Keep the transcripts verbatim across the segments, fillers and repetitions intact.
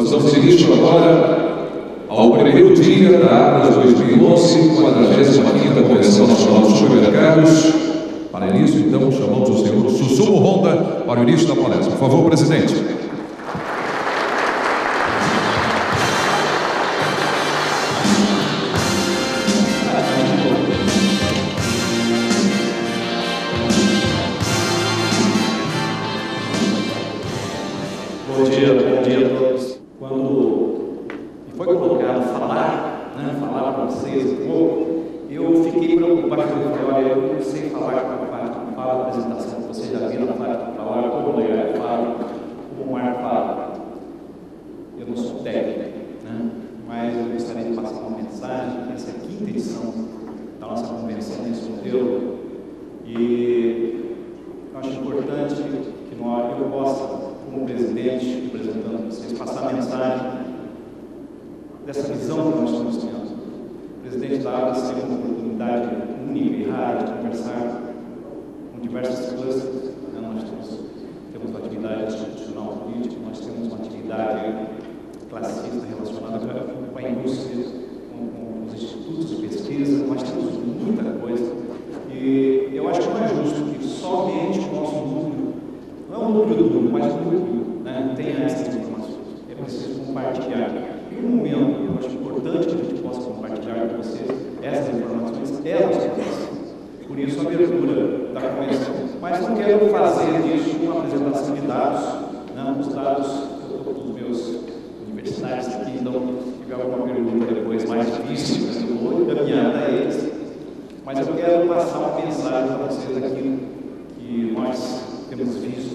Nós damos início agora ao primeiro dia da ABRAS dois mil e onze, quadragésima quinta Convenção Nacional dos Supermercados. Para início, então, chamamos o senhor Sussumo Honda para o início da palestra. Por favor, presidente. Bom dia, bom dia a todos. Quando foi colocado falar, né, falar para vocês um pouco, eu fiquei preocupado, eu falei, olha, eu não sei falar como a fala a apresentação que vocês já viram, falar como o Leandro fala, como o Marco fala. Eu não sou técnico, né, mas eu gostaria de passar uma mensagem nessa quinta edição da nossa convenção nesse modelo, e eu acho importante que nós, eu possa, como presidente, representando vocês, passar a mensagem dessa visão que nós estamos tendo. O presidente da ABRAS teve uma oportunidade única e rara de conversar com diversas clusters. Né? Nós temos, temos uma atividade institucional política, nós temos uma atividade classista relacionada com a indústria, com, com os institutos de pesquisa, nós temos muita coisa. E eu acho que não é justo que somente o nosso núcleo, não é um núcleo duro, mas um núcleo, né, tenha essas informações. É preciso compartilhar. E no momento, eu acho importante que a gente possa compartilhar com vocês essas informações, elas acontecem. Por isso, a abertura da convenção. Mas não quero fazer disso uma apresentação de dados, né, os dados dos meus universitários aqui, então, se tiver alguma pergunta depois mais difícil, eu vou encaminhar a eles. Mas eu quero passar uma mensagem para vocês aqui que nós temos visto.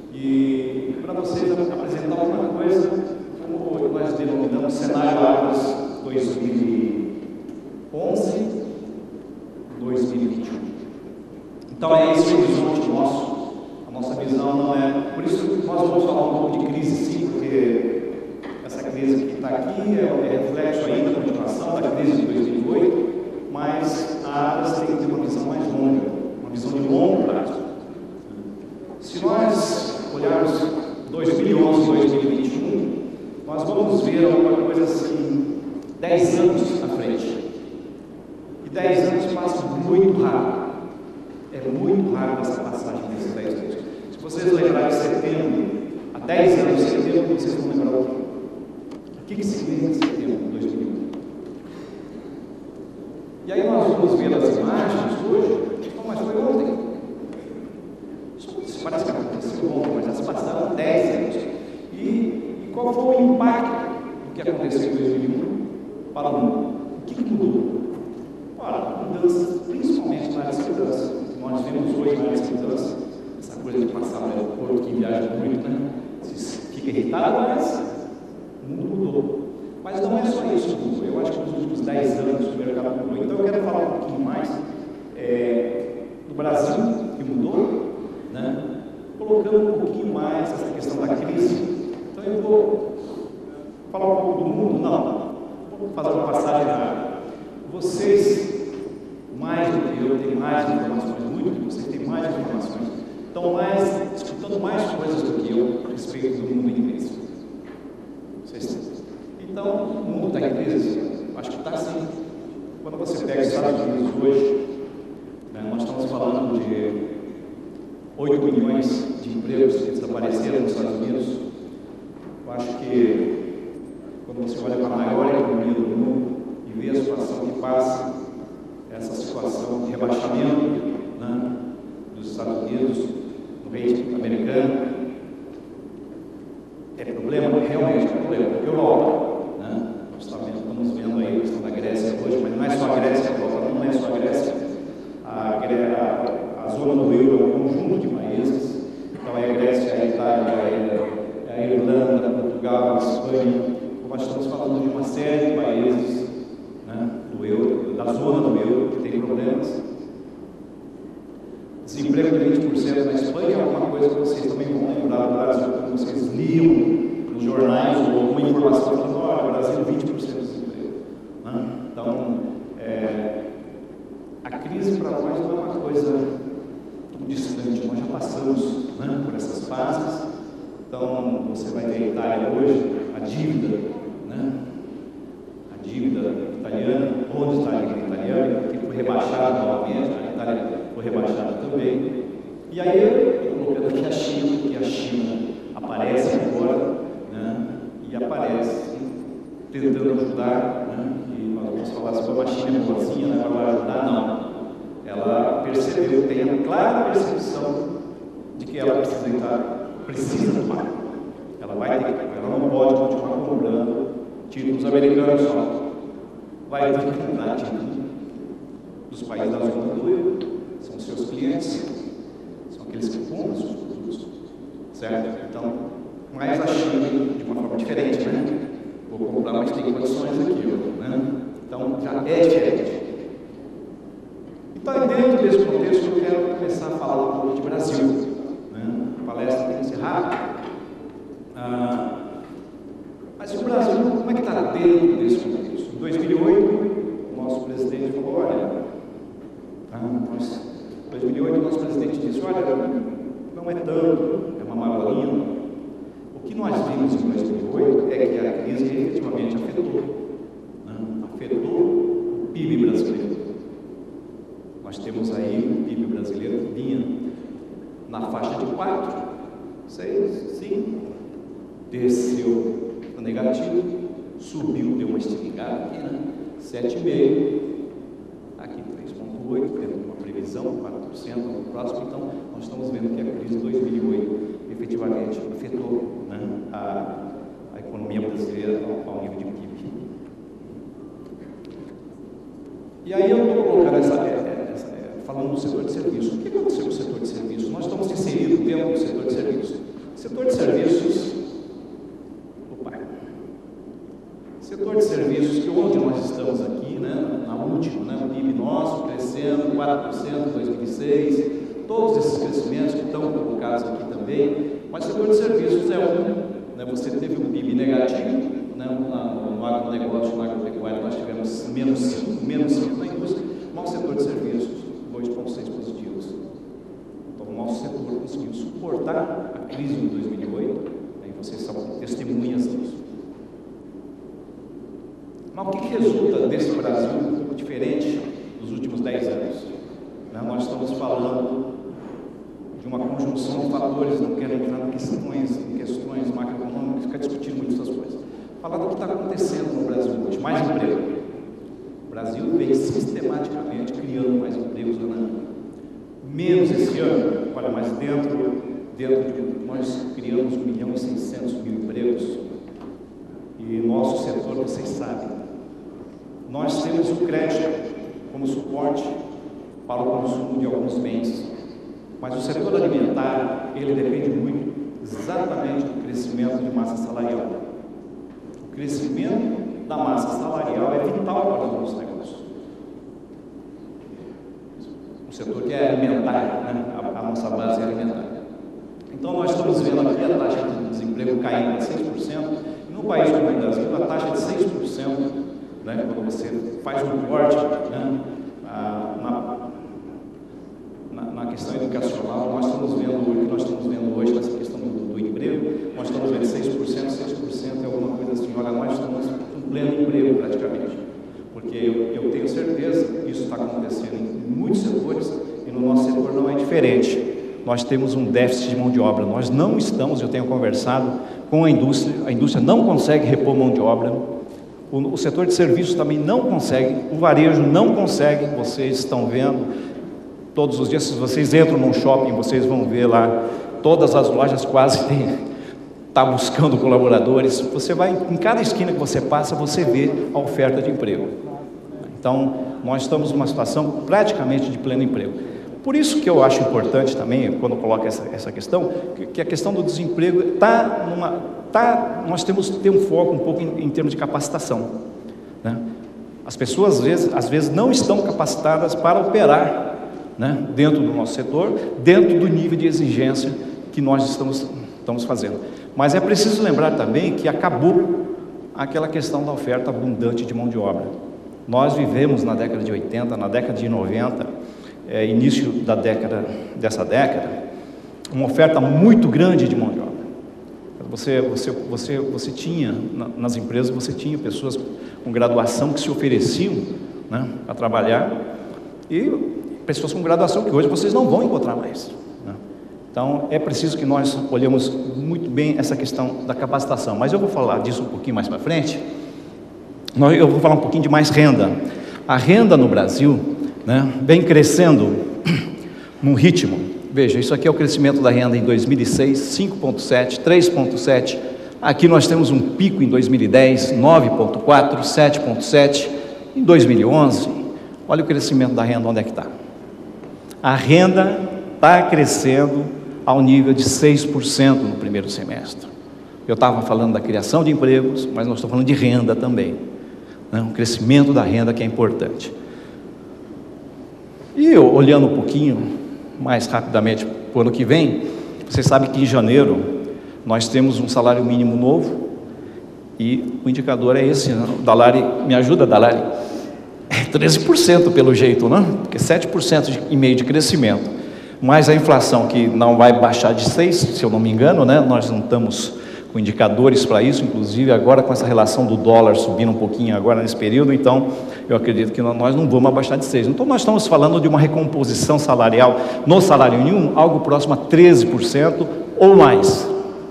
E para vocês apresentar uma coisa, como nós denominamos cenário ABRAS dois mil e onze, dois mil e vinte e um. Então é esse o horizonte nosso, a nossa visão não é... Por isso nós vamos falar um pouco de crise sim, porque essa crise que está aqui é, é reflexo ainda da continuação da crise de dois mil e oito, mas a ABRAS tem que ter uma visão mais longa, uma visão de longo prazo. Se nós olharmos dois mil e onze, dois mil e vinte e um, nós vamos ver alguma coisa assim, dez anos à frente. E dez anos passam muito rápido. É muito rápido essa passagem desses dez anos. Se vocês lembrarem de setembro, há dez anos de setembro, vocês vão lembrar o quê? O que, que significa setembro de dois mil e um? E aí nós vamos ver as imagens hoje, então, mas foi ontem. Parece que aconteceu ontem, mas já se passaram dez anos. E, e qual foi o impacto do que aconteceu em dois mil e um para o mundo? O que, que mudou? Ora, mudanças, principalmente na área de segurança. Nós vemos hoje na área de segurança, essa coisa de passar no aeroporto que viaja muito, né? Se fica irritado, mas o mundo mudou. Mas não é só isso que mudou. Eu acho que nos últimos dez anos o mercado mudou. Então eu quero falar um pouquinho mais é, do Brasil, que mudou, né? Colocando um pouquinho mais essa questão da crise. Então eu vou falar um pouco do mundo? Não, vou fazer uma passagem rápida. Vocês, mais do que eu, têm mais informações, muito que vocês têm mais informações, estão mais, escutando mais coisas do que eu a respeito do mundo inglês. Vocês, então, o mundo está em crise? Acho que está sim. Quando você pega os Estados Unidos hoje, né, nós estamos falando de oito milhões de empregos que desapareceram nos Estados Unidos. Eu acho que, quando você olha para a maior economia do mundo e vê a situação que passa, essa situação de rebaixamento, né, dos Estados Unidos, no rating americano, é problema? Realmente é problema. Europa, né, nós estamos vendo aí a questão da Grécia hoje, mas não é só a Grécia, a Europa não é só a Grécia. A, a, a zona do euro é um conjunto de países, então é a Grécia, a Itália, é a Irlanda, Portugal, a Espanha. Nós estamos falando de uma série de países, né, do euro, da zona do euro, que tem problemas. Desemprego de vinte por cento na Espanha é alguma coisa que vocês também vão lembrar do Brasil, quando vocês liam nos jornais ou alguma informação falando, olha, o Brasil vinte por cento de desemprego. Né? Então, é, a crise para nós não é uma coisa tão distante, nós já passamos, né, por essas fases. Então, você vai ver a Itália hoje, a a dívida, né? A dívida italiana, onde está a dívida italiana, que foi rebaixada novamente, a Itália foi rebaixada também. E aí eu estou colocando aqui a China, que a China aparece agora, né? E aparece tentando ajudar, né? E nós vamos falar sobre a China boazinha, né? Para ajudar, não. Ela percebeu, tem a clara percepção de que ela precisa entrar, precisa tomar. Ela vai ter que, ela não pode continuar comprando títulos americanos só. Vai ter que comprar títulos dos países da zona do euro, são seus clientes, são aqueles que compram os produtos, certo? Então, mas a China, de uma forma diferente, né? Vou comprar, mas tem condições aqui, né? Então, já é diferente. Então, dentro desse contexto, eu quero começar a falar um pouco de Brasil, né? A palestra tem que ser rápida. Ah, mas o Brasil, como é que está dentro desse contexto? Em dois mil e oito, o nosso presidente falou, olha, ah, nós, em dois mil e oito, o nosso presidente disse, olha, não é tanto, é uma marolinha. O que nós vimos em dois mil e oito é que a crise efetivamente afetou, né? Afetou o P I B brasileiro. Nós temos aí o P I B brasileiro que vinha na faixa de quatro, seis, cinco, desceu para negativo, subiu, deu uma esticada aqui, né? sete vírgula cinco, aqui três vírgula oito, tendo uma previsão, quatro por cento no próximo. Então, nós estamos vendo que a crise de dois mil e oito efetivamente afetou, né, a, a economia brasileira ao, ao nível de P I B. E aí eu estou colocando essa, essa, falando do setor de serviços. O que aconteceu no setor de serviços? Nós estamos inseridos dentro do setor de serviços. Setor de serviços, opa, setor de serviços, que onde nós estamos aqui, né, na última, né, o P I B nosso crescendo quatro por cento em dois mil e seis, todos esses crescimentos que estão colocados aqui também, mas o setor de serviços é um, né, você teve um P I B negativo, né, no, no agronegócio, no agropecuário, nós tivemos menos cinco, menos cinco na indústria, mas o setor de serviços, dois vírgula seis positivos. Então, o nosso setor conseguiu suportar a crise de dois mil e oito, aí vocês são testemunhas disso. Mas o que resulta desse Brasil um pouco diferente dos últimos dez anos? Né, nós estamos falando de uma conjunção de fatores, não quero entrar em questões, em questões macroeconômicas, ficar discutindo muito essas coisas. Falar do que está acontecendo no Brasil hoje, mais emprego. O Brasil vem sistematicamente criando mais empregos ano a ano. Menos esse ano, olha, mas dentro, dentro de, nós criamos um milhão e seiscentos mil empregos. E nosso setor, vocês sabem, nós temos o crédito como suporte para o consumo de alguns bens. Mas o setor alimentar, ele depende muito exatamente do crescimento de massa salarial. O crescimento da massa salarial é vital para os nossos negócios. O setor que é alimentar, né? a, a nossa base é alimentar. Então, nós estamos vendo aqui a taxa de desemprego caindo para seis por cento. E no país como o Brasil, a taxa de seis por cento, né? Quando você faz um corte, né? a, na, Na questão educacional, nós estamos vendo o que nós estamos vendo hoje nessa questão do, do emprego, nós estamos vendo seis por cento, seis por cento é alguma coisa assim, olha, nós estamos em pleno emprego praticamente, porque eu, eu tenho certeza que isso está acontecendo em muitos setores e no nosso setor não é diferente. Nós temos um déficit de mão de obra, nós não estamos, eu tenho conversado com a indústria, a indústria não consegue repor mão de obra, o, o setor de serviços também não consegue, o varejo não consegue, vocês estão vendo. Todos os dias, se vocês entram num shopping, vocês vão ver lá, todas as lojas quase têm, tá buscando colaboradores. Você vai, em cada esquina que você passa, você vê a oferta de emprego. Então, nós estamos numa situação praticamente de pleno emprego. Por isso que eu acho importante também, quando coloco essa, essa questão, que, que a questão do desemprego está numa, tá, nós temos que ter um foco um pouco em, em termos de capacitação, né? As pessoas, às vezes, às vezes, não estão capacitadas para operar, né, dentro do nosso setor, dentro do nível de exigência que nós estamos, estamos fazendo. Mas é preciso lembrar também que acabou aquela questão da oferta abundante de mão de obra. Nós vivemos na década de oitenta, na década de noventa, é, início da década, dessa década, uma oferta muito grande de mão de obra. você, você, você, você tinha, nas empresas, você tinha pessoas com graduação que se ofereciam, né, a trabalhar, e pessoas com graduação que hoje vocês não vão encontrar mais, né? Então, é preciso que nós olhemos muito bem essa questão da capacitação, mas eu vou falar disso um pouquinho mais para frente. Eu vou falar um pouquinho de mais renda. A renda no Brasil, né, vem crescendo num ritmo. Veja, isso aqui é o crescimento da renda em dois mil e seis, cinco vírgula sete, três vírgula sete. Aqui nós temos um pico em dois mil e dez, nove vírgula quatro, sete vírgula sete. Em dois mil e onze, olha o crescimento da renda, onde é que está? A renda está crescendo ao nível de seis por cento no primeiro semestre. Eu estava falando da criação de empregos, mas nós estamos falando de renda também, né? O crescimento da renda que é importante. E eu, olhando um pouquinho mais rapidamente para o ano que vem, vocês sabem que em janeiro nós temos um salário mínimo novo e o indicador é esse, né? O Dalari, me ajuda, Dalari? É treze por cento pelo jeito, né? Porque sete por cento e meio de crescimento, mais a inflação que não vai baixar de seis, se eu não me engano, né? Nós não estamos com indicadores para isso, inclusive agora com essa relação do dólar subindo um pouquinho agora nesse período, então eu acredito que nós não vamos abaixar de seis. Então nós estamos falando de uma recomposição salarial no salário mínimo, algo próximo a treze por cento ou mais.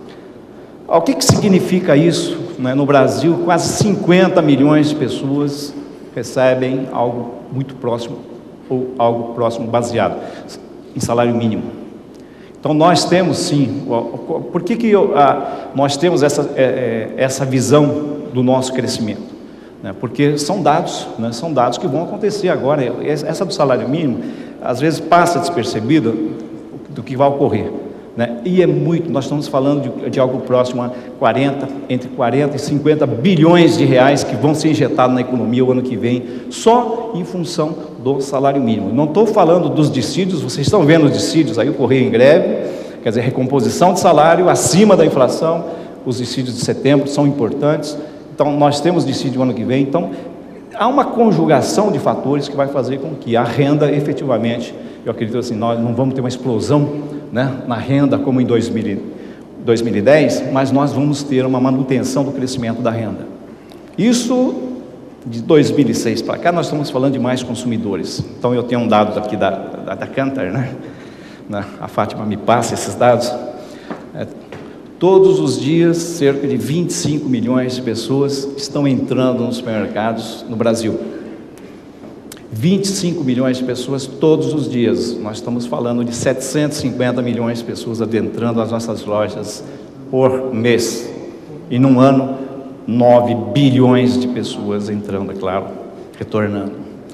O que que significa isso, né? No Brasil, quase cinquenta milhões de pessoas recebem algo muito próximo ou algo próximo baseado em salário mínimo. Então nós temos sim, por que que eu, ah, nós temos essa, é, essa visão do nosso crescimento? Né? Porque são dados, né? São dados que vão acontecer agora. Essa do salário mínimo, às vezes passa despercebida do que vai ocorrer, né? E é muito, nós estamos falando de, de algo próximo a quarenta, entre quarenta e cinquenta bilhões de reais que vão ser injetados na economia o ano que vem, só em função do salário mínimo. Não estou falando dos dissídios, vocês estão vendo os dissídios aí, o Correio em greve, quer dizer, recomposição de salário acima da inflação, os dissídios de setembro são importantes, então nós temos dissídio o ano que vem, então há uma conjugação de fatores que vai fazer com que a renda efetivamente, eu acredito assim, nós não vamos ter uma explosão, né, na renda como em dois mil e dez, mas nós vamos ter uma manutenção do crescimento da renda. Isso, de dois mil e seis para cá, nós estamos falando de mais consumidores. Então eu tenho um dado aqui da, da, da Kantar, né? A Fátima me passa esses dados. É, todos os dias, cerca de vinte e cinco milhões de pessoas estão entrando nos supermercados no Brasil. vinte e cinco milhões de pessoas todos os dias. Nós estamos falando de setecentos e cinquenta milhões de pessoas adentrando as nossas lojas por mês. E num ano, nove bilhões de pessoas entrando, é claro, retornando.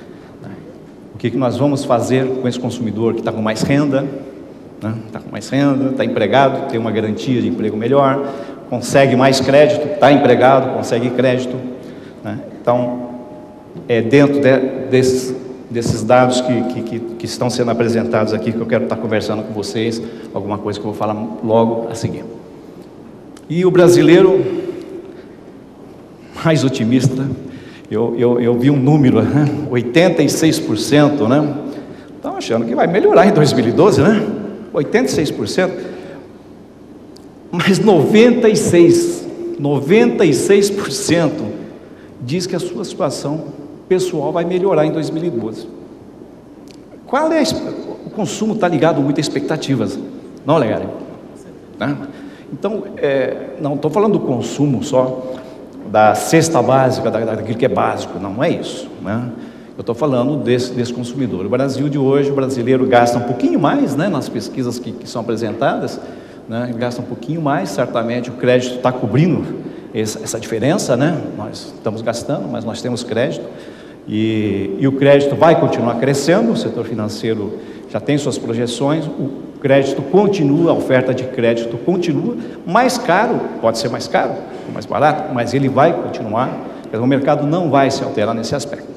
O que que nós vamos fazer com esse consumidor que está com mais renda, né? Está com mais renda, está empregado, tem uma garantia de emprego melhor, consegue mais crédito, está empregado, consegue crédito, né? Então, é dentro de, desses, desses dados que, que, que, que estão sendo apresentados aqui, que eu quero estar conversando com vocês, alguma coisa que eu vou falar logo a seguir. E o brasileiro mais otimista, eu, eu, eu vi um número, né? oitenta e seis por cento, né? Estão achando que vai melhorar em dois mil e doze, né? oitenta e seis por cento, mas noventa e seis por cento diz que a sua situação pessoal vai melhorar em dois mil e doze. Qual é a, o consumo está ligado muito a expectativas, não, Legari? Né? Então, é, não estou falando do consumo só, da cesta básica, da, daquilo que é básico, não é isso, né? Eu estou falando desse, desse consumidor. O Brasil de hoje, o brasileiro gasta um pouquinho mais, né, nas pesquisas que, que são apresentadas, né, gasta um pouquinho mais, certamente o crédito está cobrindo essa, essa diferença, né? Nós estamos gastando, mas nós temos crédito, e, e o crédito vai continuar crescendo, o setor financeiro já tem suas projeções, o crédito continua, a oferta de crédito continua, mais caro, pode ser mais caro, mais barato, mas ele vai continuar, o mercado não vai se alterar nesse aspecto.